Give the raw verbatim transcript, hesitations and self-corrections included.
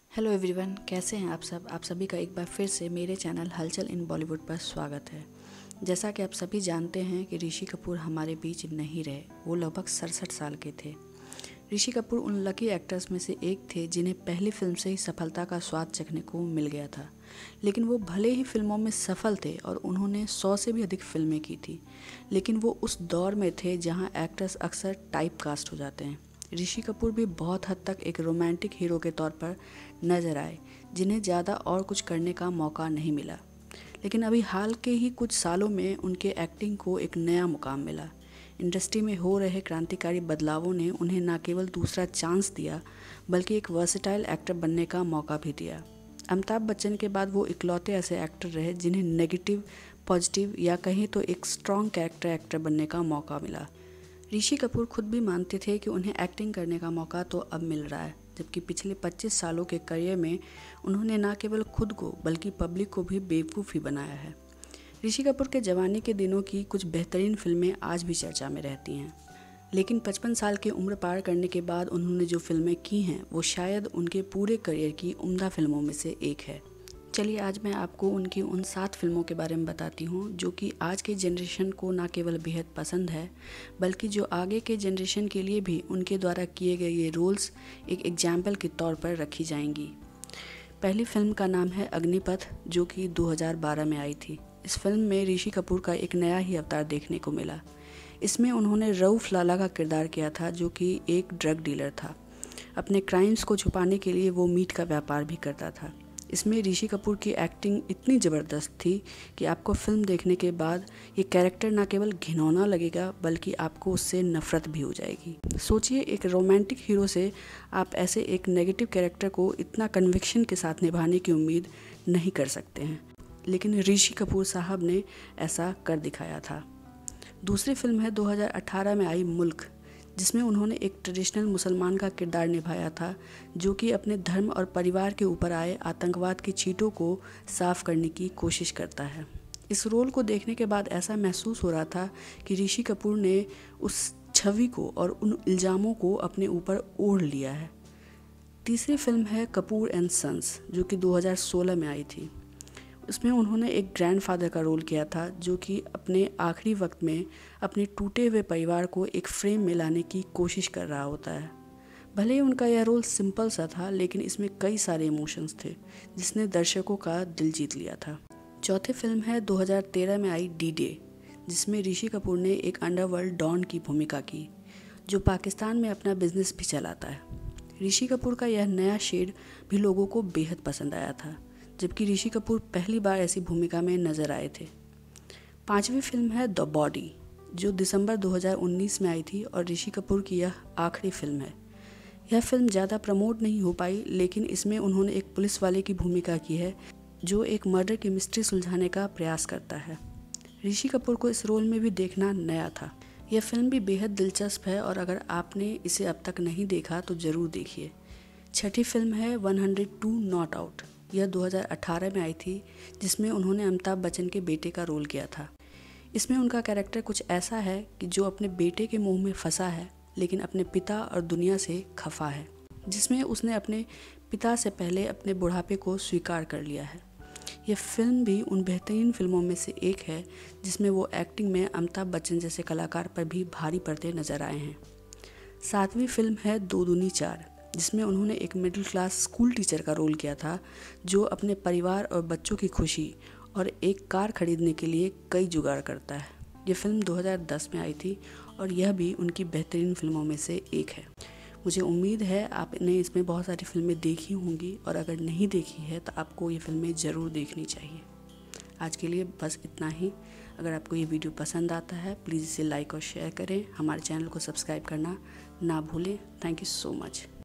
Hello everyone, कैसे हैं आप सब। आप सभी का एक बार फिर से मेरे चैनल हलचल इन बॉलीवुड पर स्वागत है। जैसा कि आप सभी जानते हैं कि ऋषि कपूर हमारे बीच नहीं रहे। वो लगभग सड़सठ साल के थे। ऋषि कपूर उन लकी एक्टर्स में से एक थे जिन्हें पहली फिल्म से ही सफलता का स्वाद चखने को मिल गया था। लेकिन वो भले ही फिल्मों में सफल थे और उन्होंने सौ से भी अधिक फिल्में की थी, लेकिन वो उस दौर में थे जहाँ एक्टर्स अक्सर टाइप कास्ट हो जाते हैं। ऋषि कपूर भी बहुत हद तक एक रोमांटिक हीरो के तौर पर नजर आए, जिन्हें ज़्यादा और कुछ करने का मौका नहीं मिला। लेकिन अभी हाल के ही कुछ सालों में उनके एक्टिंग को एक नया मुकाम मिला। इंडस्ट्री में हो रहे क्रांतिकारी बदलावों ने उन्हें न केवल दूसरा चांस दिया, बल्कि एक वर्सेटाइल एक्टर बनने का मौका भी दिया। अमिताभ बच्चन के बाद वो इकलौते ऐसे एक्टर रहे जिन्हें नेगेटिव, पॉजिटिव या कहीं तो एक स्ट्रॉन्ग कैरेक्टर एक्टर बनने का मौका मिला। ऋषि कपूर खुद भी मानते थे कि उन्हें एक्टिंग करने का मौका तो अब मिल रहा है, जबकि पिछले पच्चीस सालों के करियर में उन्होंने न केवल खुद को बल्कि पब्लिक को भी बेवकूफ़ ही बनाया है। ऋषि कपूर के जवानी के दिनों की कुछ बेहतरीन फिल्में आज भी चर्चा में रहती हैं, लेकिन पचपन साल की उम्र पार करने के बाद उन्होंने जो फिल्में की हैं वो शायद उनके पूरे करियर की उम्दा फिल्मों में से एक है। चलिए आज मैं आपको उनकी उन सात फिल्मों के बारे में बताती हूँ जो कि आज के जनरेशन को ना केवल बेहद पसंद है, बल्कि जो आगे के जनरेशन के लिए भी उनके द्वारा किए गए ये रोल्स एक एग्जाम्पल के तौर पर रखी जाएंगी। पहली फिल्म का नाम है अग्निपथ, जो कि दो हज़ार बारह में आई थी। इस फिल्म में ऋषि कपूर का एक नया ही अवतार देखने को मिला। इसमें उन्होंने रऊफ लाला का किरदार किया था, जो कि एक ड्रग डीलर था। अपने क्राइम्स को छुपाने के लिए वो मीट का व्यापार भी करता था। इसमें ऋषि कपूर की एक्टिंग इतनी ज़बरदस्त थी कि आपको फिल्म देखने के बाद ये कैरेक्टर ना केवल घिनौना लगेगा, बल्कि आपको उससे नफ़रत भी हो जाएगी। सोचिए, एक रोमांटिक हीरो से आप ऐसे एक नेगेटिव कैरेक्टर को इतना कन्विक्शन के साथ निभाने की उम्मीद नहीं कर सकते हैं, लेकिन ऋषि कपूर साहब ने ऐसा कर दिखाया था। दूसरी फिल्म है दो हज़ार अठारह में आई मुल्क, जिसमें उन्होंने एक ट्रेडिशनल मुसलमान का किरदार निभाया था, जो कि अपने धर्म और परिवार के ऊपर आए आतंकवाद की चींटों को साफ करने की कोशिश करता है। इस रोल को देखने के बाद ऐसा महसूस हो रहा था कि ऋषि कपूर ने उस छवि को और उन इल्ज़ामों को अपने ऊपर ओढ़ लिया है। तीसरी फिल्म है कपूर एंड सन्स, जो कि दो हज़ार सोलह में आई थी। उसमें उन्होंने एक ग्रैंडफादर का रोल किया था, जो कि अपने आखिरी वक्त में अपने टूटे हुए परिवार को एक फ्रेम में लाने की कोशिश कर रहा होता है। भले ही उनका यह रोल सिंपल सा था, लेकिन इसमें कई सारे इमोशंस थे जिसने दर्शकों का दिल जीत लिया था। चौथी फिल्म है दो हज़ार तेरह में आई डी डे, जिसमें ऋषि कपूर ने एक अंडरवर्ल्ड डॉन की भूमिका की, जो पाकिस्तान में अपना बिजनेस भी चलाता है। ऋषि कपूर का यह नया शेड भी लोगों को बेहद पसंद आया था, जबकि ऋषि कपूर पहली बार ऐसी भूमिका में नजर आए थे। पांचवी फिल्म है द बॉडी, जो दिसंबर दो हज़ार उन्नीस में आई थी और ऋषि कपूर की यह आखिरी फिल्म है। यह फिल्म ज़्यादा प्रमोट नहीं हो पाई, लेकिन इसमें उन्होंने एक पुलिस वाले की भूमिका की है जो एक मर्डर की मिस्ट्री सुलझाने का प्रयास करता है। ऋषि कपूर को इस रोल में भी देखना नया था। यह फिल्म भी बेहद दिलचस्प है और अगर आपने इसे अब तक नहीं देखा तो ज़रूर देखिए। छठी फिल्म है एक सौ दो नॉट आउट। यह दो हज़ार अठारह में आई थी, जिसमें उन्होंने अमिताभ बच्चन के बेटे का रोल किया था। इसमें उनका कैरेक्टर कुछ ऐसा है कि जो अपने बेटे के मुंह में फंसा है, लेकिन अपने पिता और दुनिया से खफा है, जिसमें उसने अपने पिता से पहले अपने बुढ़ापे को स्वीकार कर लिया है। यह फिल्म भी उन बेहतरीन फिल्मों में से एक है जिसमें वो एक्टिंग में अमिताभ बच्चन जैसे कलाकार पर भी भारी पड़ते नजर आए हैं। सातवीं फिल्म है दो दूनी चार, जिसमें उन्होंने एक मिडिल क्लास स्कूल टीचर का रोल किया था, जो अपने परिवार और बच्चों की खुशी और एक कार खरीदने के लिए कई जुगाड़ करता है। यह फिल्म दो हज़ार दस में आई थी और यह भी उनकी बेहतरीन फिल्मों में से एक है। मुझे उम्मीद है आपने इसमें बहुत सारी फिल्में देखी होंगी, और अगर नहीं देखी है तो आपको ये फिल्में ज़रूर देखनी चाहिए। आज के लिए बस इतना ही। अगर आपको ये वीडियो पसंद आता है, प्लीज़ इसे लाइक और शेयर करें। हमारे चैनल को सब्सक्राइब करना ना भूलें। Thank you so much.